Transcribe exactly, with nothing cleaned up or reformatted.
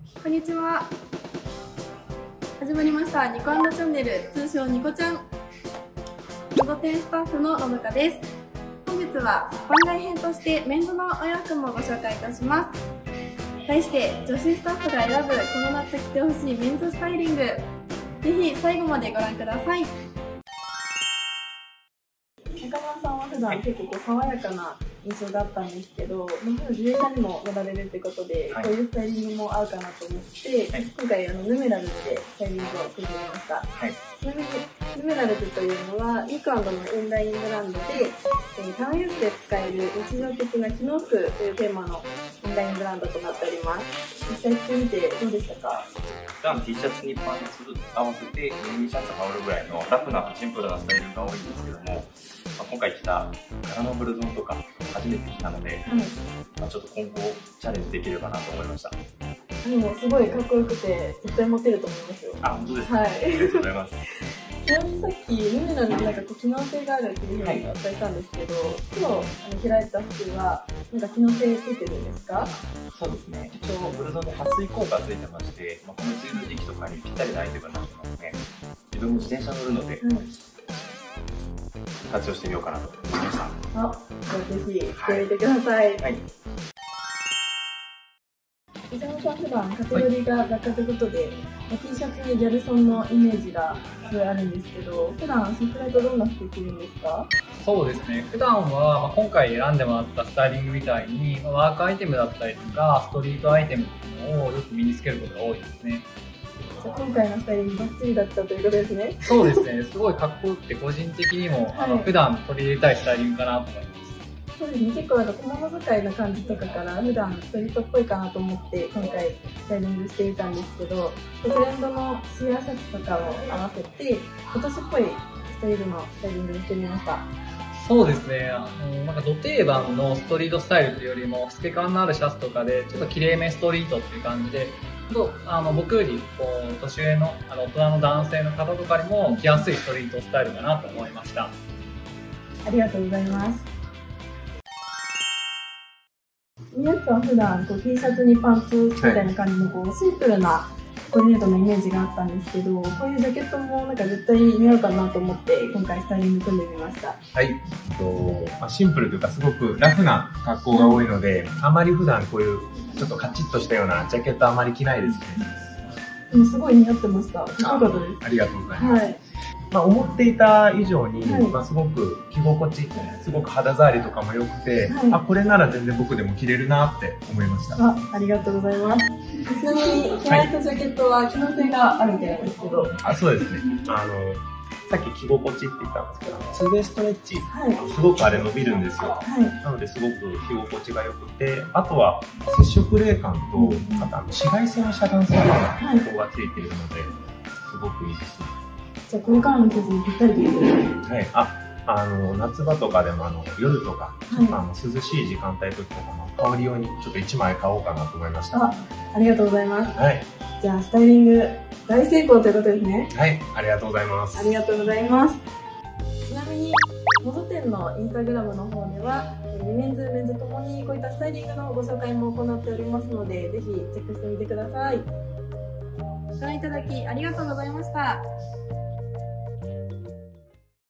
こんにちは。始まりましたニコ&チャンネル、通称ニコちゃん。モゾ店スタッフののぶかです。本日は番外編としてメンズのお洋服もご紹介いたします。題して女子スタッフが選ぶこの夏着てほしいメンズスタイリング。ぜひ最後までご覧ください。中村さんは普段結構こう爽やかな印象があったんですけど、自転車にも乗られるってことで、はい、こういうスタイリングも合うかなと思って、はい、今回あのヌメラルズでスタイリングを組んでみました。はい、ちなみにヌメラルズというのはイークアンドのインラインブランドで、えー、タウンユースで使える日常的な機能服というテーマのインラインブランドとなっております。実際着てみてどうでしたか？ 普段 T シャツにパンツ合わせてミニシャツ羽織るぐらいのラフなシンプルなスタイルが多いんですけども、まあ、今回着た柄のブルゾンとか初めて着たので、うん、まあちょっと今後チャレンジできればなと思いました。 でもすごいかっこよくて絶対モテると思いますよ。 あ、本当ですか、 はい、 ありがとうございます。 ちなみにさっきヌメラルズなんかこう機能性があるっていうふうにお伝えしたんですけど、今日あの着られた服はなんか機能性ついてるんですか？ そうですね、一応ブルゾンで撥水効果ついてまして、まあ、この梅雨の時期とかにぴったりなアイテムになってますね。自分も自転車乗るので、うん、活用してみようかなと思いました。あ、 じゃあぜひ着てみてください。はい、はい、伊沢さん普段カテゴリーが雑貨ということで、はい、T シャツにギャルソンのイメージがすごいあるんですけど、普段そちらとどんな服着るんですか？ そうですね、普段は、まあ、今回選んでもらったスタイリングみたいに、まあ、ワークアイテムだったりとかストリートアイテムっていうのをよく身につけることが多いですね。 じゃあ今回のスタイリングバッチリだったということですね。 そうですね、すごいかっこよくて個人的にも、はい、あの普段取り入れたいスタイリングかなと思います。 そうですね、結構あの小物使いの感じとかから普段ストリートっぽいかなと思って今回スタイリングしてみたんですけど、トレンドのシアーシャツとかを合わせて今年っぽいスタイルのスタイリングにしてみました。 そうですね、あのなんかど定番のストリートスタイルというよりも透け感のあるシャツとかでちょっときれいめストリートっていう感じで、あの僕よりこう年上のあの大人の男性の方とかにも着やすいストリートスタイルかなと思いました。 ありがとうございます。宮内さんは普段こう T シャツにパンツみたいな感じのこうシンプルなコーディネートのイメージがあったんですけど、こういうジャケットもなんか絶対似合うかなと思って今回スタイリング組んでみました。 はい、えっとまあ、シンプルというかすごくラフな格好が多いので、あまり普段こういうちょっとカチッとしたようなジャケットあまり着ないですね。 でもすごい似合ってました。よかったです。 ありがとうございます。はい、まあ、思っていた以上に、はい、まあすごく着心地、すごく肌触りとかも良くて、はい、あ、これなら全然僕でも着れるなって思いました。 あ、ありがとうございます。ちなみに着られたジャケットは機能性があるみたいなんですけど、はい、 あ、そうですね。あのさっき着心地って言ったんですけど、ツーウェイストレッチ、はい、すごくあれ伸びるんですよ。はい、なのですごく着心地が良くて、あとは接触冷感と、うん、あと紫外線を遮断するような機構がついているので、すごくいいです。 じゃあこれからの季節にぴったりということですね。 はい、あ、あの夏場とかでもあの夜とか、はい、あの涼しい時間帯とかの香り用にちょっといちまい買おうかなと思いました。 あ、ありがとうございます。 はい。 じゃあスタイリング大成功ということですね。 はい、ありがとうございます。 ありがとうございます。ちなみにモゾ店のインスタグラムの方ではメンズメンズともにこういったスタイリングのご紹介も行っておりますので、ぜひチェックしてみてください。ご覧いただきありがとうございました。